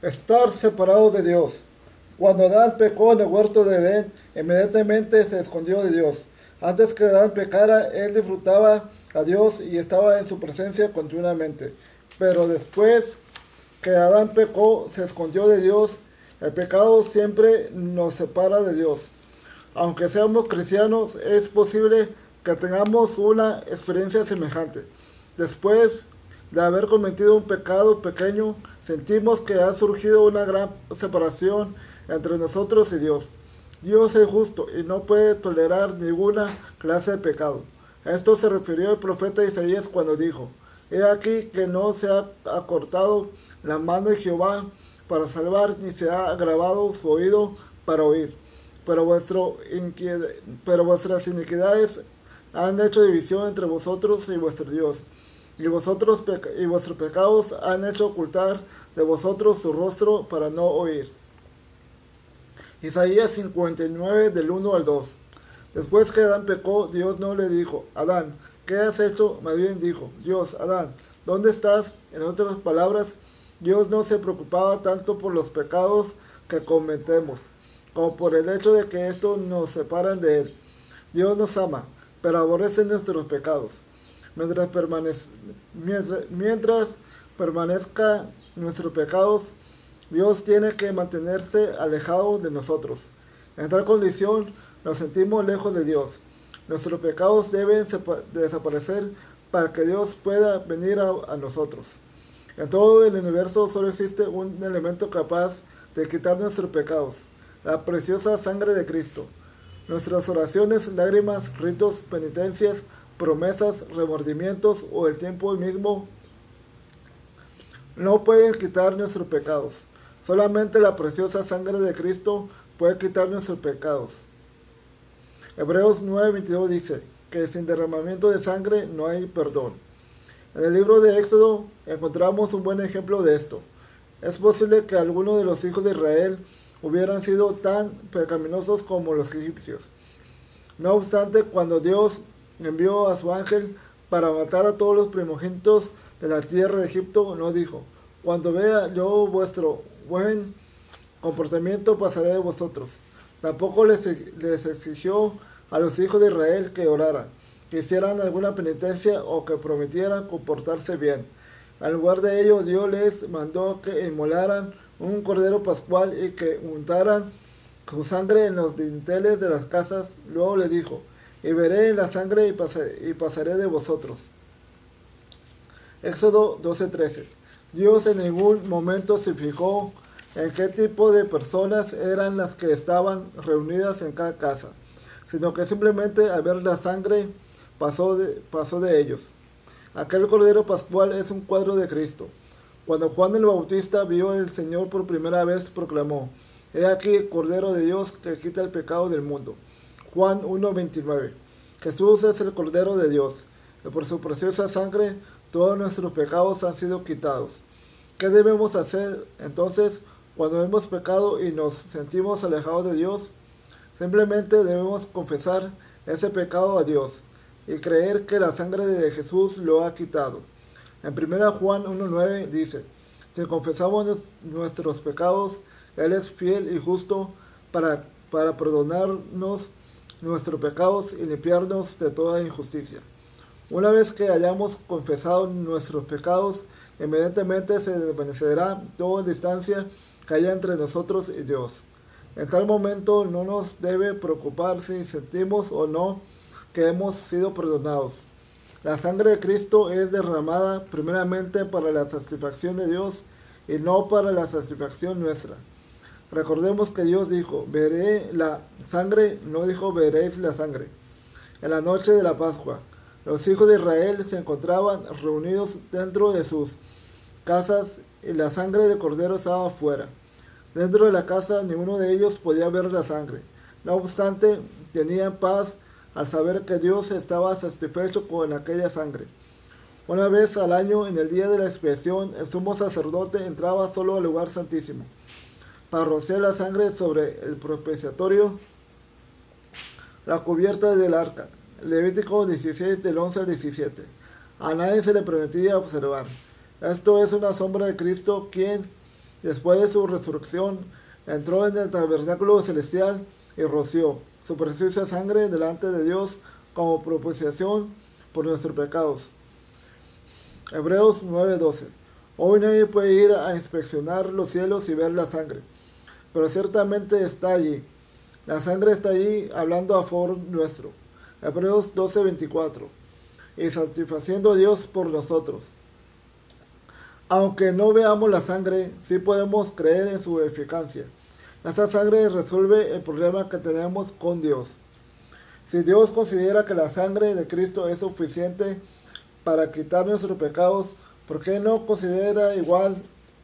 Estar separado de Dios. Cuando Adán pecó en el huerto de Edén, inmediatamente se escondió de Dios. Antes que Adán pecara, él disfrutaba a Dios y estaba en su presencia continuamente. Pero después que Adán pecó, se escondió de Dios. El pecado siempre nos separa de Dios. Aunque seamos cristianos, es posible que tengamos una experiencia semejante. Después de haber cometido un pecado pequeño, sentimos que ha surgido una gran separación entre nosotros y Dios. Dios es justo y no puede tolerar ninguna clase de pecado. A esto se refirió el profeta Isaías cuando dijo: He aquí que no se ha acortado la mano de Jehová para salvar, ni se ha agravado su oído para oír. Pero, pero vuestras iniquidades han hecho división entre vosotros y vuestro Dios, y vuestros pecados han hecho ocultar de vosotros su rostro para no oír. Isaías 59 del 1 al 2. Después que Adán pecó, Dios no le dijo: Adán, ¿qué has hecho? Más bien dijo Dios: Adán, ¿dónde estás? En otras palabras, Dios no se preocupaba tanto por los pecados que cometemos, como por el hecho de que estos nos separan de Él. Dios nos ama, pero aborrece nuestros pecados. Mientras permanezca nuestros pecados, Dios tiene que mantenerse alejado de nosotros. En tal condición nos sentimos lejos de Dios. Nuestros pecados deben desaparecer para que Dios pueda venir a nosotros. En todo el universo solo existe un elemento capaz de quitar nuestros pecados: la preciosa sangre de Cristo. Nuestras oraciones, lágrimas, ritos, penitencias, promesas, remordimientos o el tiempo mismo no pueden quitar nuestros pecados. Solamente la preciosa sangre de Cristo puede quitar nuestros pecados. Hebreos 9:22 dice que sin derramamiento de sangre no hay perdón. En el libro de Éxodo encontramos un buen ejemplo de esto. Es posible que algunos de los hijos de Israel hubieran sido tan pecaminosos como los egipcios. No obstante, cuando Dios envió a su ángel para matar a todos los primogénitos de la tierra de Egipto, no dijo: Cuando vea yo vuestro buen comportamiento, pasaré de vosotros. Tampoco les exigió a los hijos de Israel que oraran, que hicieran alguna penitencia o que prometieran comportarse bien. En lugar de ello, Dios les mandó que inmolaran un cordero pascual y que untaran su sangre en los dinteles de las casas. Luego le dijo: Y veré la sangre y pasaré de vosotros. Éxodo 12:13. Dios en ningún momento se fijó en qué tipo de personas eran las que estaban reunidas en cada casa, sino que simplemente al ver la sangre pasó de ellos. Aquel cordero pascual es un cuadro de Cristo. Cuando Juan el Bautista vio al Señor por primera vez, proclamó: He aquí el Cordero de Dios que quita el pecado del mundo. Juan 1:29. Jesús es el Cordero de Dios, y por su preciosa sangre todos nuestros pecados han sido quitados. ¿Qué debemos hacer entonces cuando hemos pecado y nos sentimos alejados de Dios? Simplemente debemos confesar ese pecado a Dios y creer que la sangre de Jesús lo ha quitado. En 1 Juan 1:9 dice: Si confesamos nuestros pecados, Él es fiel y justo para perdonarnos nuestros pecados y limpiarnos de toda injusticia. Una vez que hayamos confesado nuestros pecados, inmediatamente se desvanecerá toda distancia que haya entre nosotros y Dios. En tal momento no nos debe preocupar si sentimos o no que hemos sido perdonados. La sangre de Cristo es derramada primeramente para la satisfacción de Dios y no para la satisfacción nuestra. Recordemos que Dios dijo: Veré la sangre, no dijo: veréis la sangre. En la noche de la Pascua, los hijos de Israel se encontraban reunidos dentro de sus casas y la sangre del cordero estaba afuera. Dentro de la casa ninguno de ellos podía ver la sangre. No obstante, tenían paz al saber que Dios estaba satisfecho con aquella sangre. Una vez al año, en el día de la expiación, el sumo sacerdote entraba solo al lugar santísimo para rociar la sangre sobre el propiciatorio, la cubierta del arca. Levítico 16 del 11 al 17. A nadie se le permitía observar. Esto es una sombra de Cristo, quien después de su resurrección, entró en el tabernáculo celestial y roció su preciosa sangre delante de Dios como propiciación por nuestros pecados. Hebreos 9:12. Hoy nadie puede ir a inspeccionar los cielos y ver la sangre, pero ciertamente está allí. La sangre está allí hablando a favor nuestro. Hebreos 12:24. Y satisfaciendo a Dios por nosotros. Aunque no veamos la sangre, sí podemos creer en su eficacia. Esta sangre resuelve el problema que tenemos con Dios. Si Dios considera que la sangre de Cristo es suficiente para quitar nuestros pecados, ¿por qué no considera igual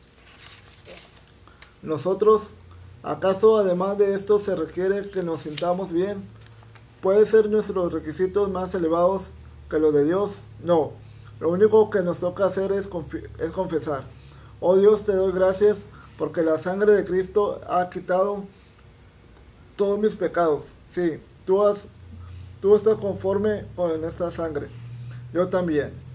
nosotros? ¿Acaso además de esto se requiere que nos sintamos bien? ¿Puede ser nuestros requisitos más elevados que los de Dios? No. Lo único que nos toca hacer es confesar. Oh Dios, te doy gracias porque la sangre de Cristo ha quitado todos mis pecados. Sí, tú estás conforme con esta sangre. Yo también.